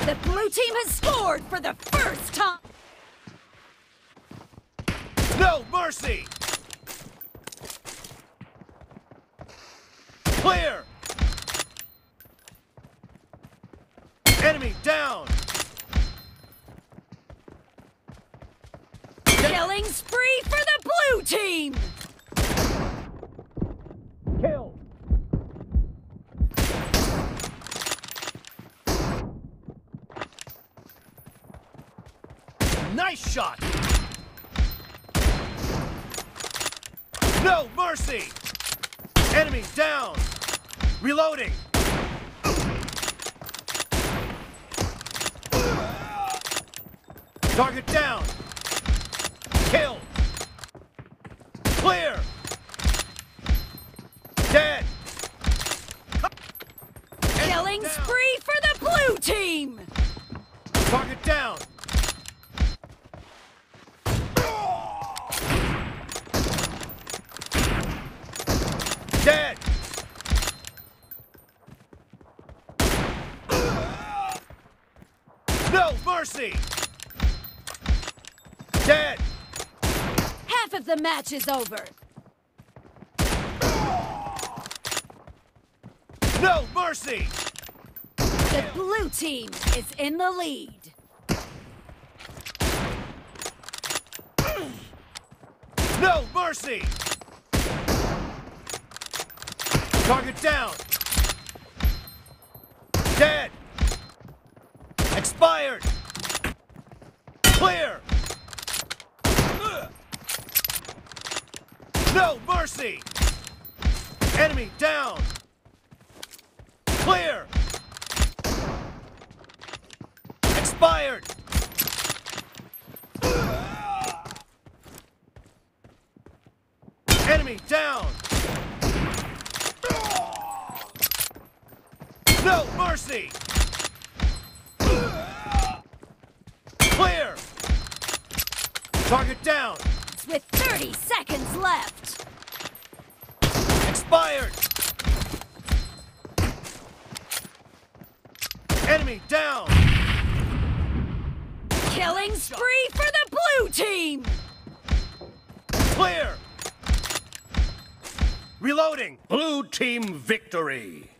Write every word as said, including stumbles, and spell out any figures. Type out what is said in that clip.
The blue team has scored for the first time! No mercy! Clear! Enemy down! Killing spree for the blue team! Kill! Nice shot! No mercy! Enemy down! Reloading! Target down! Kill! Clear! Dead! Killing down. spree for the blue team! Target down! Dead! No mercy! Dead! Half of the match is over. No mercy! The blue team is in the lead. No mercy! Target down! Dead! Expired! Clear! No mercy! Enemy down! Clear! Expired! Enemy down! No mercy! Clear! Target down! With thirty seconds left. Expired! Enemy down! Killing spree for the blue team! Clear! Reloading! Blue team victory!